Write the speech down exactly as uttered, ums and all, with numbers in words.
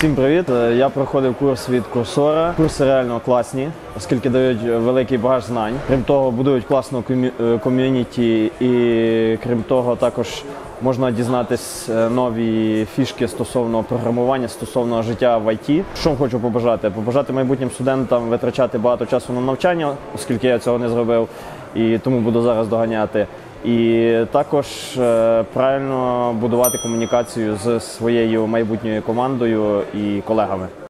Всім привіт! Я проходив курс від Курсора. Курси реально класні, оскільки дають великий багаж знань. Крім того, будують класну ком'юніті і, крім того, також можна дізнатись нові фішки стосовно програмування, стосовно життя в ай ті. Що хочу побажати? Побажати майбутнім студентам витрачати багато часу на навчання, оскільки я цього не зробив, і тому буду зараз доганяти. І також правильно будувати комунікацію з своєю майбутньою командою і колегами.